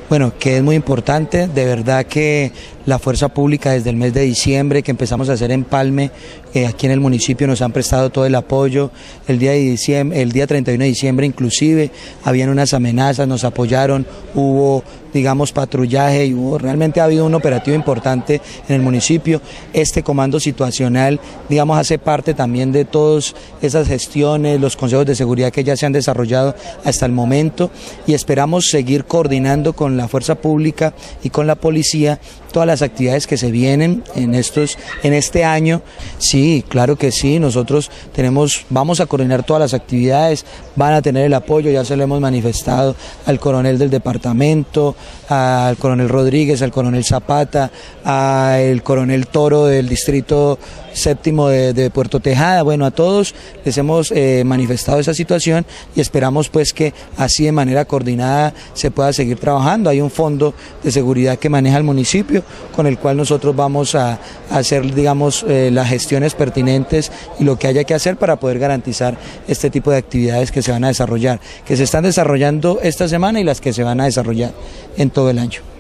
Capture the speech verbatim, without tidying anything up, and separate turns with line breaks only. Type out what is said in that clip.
Bueno, que es muy importante, de verdad que la fuerza pública desde el mes de diciembre que empezamos a hacer empalme, eh, aquí en el municipio nos han prestado todo el apoyo, el día, de diciembre, el día treinta y uno de diciembre inclusive habían unas amenazas, nos apoyaron, hubo digamos patrullaje y hubo, realmente ha habido un operativo importante en el municipio. Este comando situacional digamos hace parte también de todas esas gestiones, los consejos de seguridad que ya se han desarrollado hasta el momento y esperamos seguir coordinando con la fuerza pública y con la policía todas las actividades que se vienen en estos en este año. Sí, claro que sí, nosotros tenemos vamos a coordinar todas las actividades, van a tener el apoyo, ya se lo hemos manifestado al coronel del departamento, al coronel Rodríguez, al coronel Zapata, al coronel Toro del distrito séptimo de, de Puerto Tejada. Bueno, a todos les hemos eh, manifestado esa situación y esperamos pues que así de manera coordinada se pueda seguir trabajando. Hay un fondo de seguridad que maneja el municipio con el cual nosotros vamos a, a hacer digamos eh, las gestiones pertinentes y lo que haya que hacer para poder garantizar este tipo de actividades que se van a desarrollar, que se están desarrollando esta semana y las que se van a desarrollar en todo el año.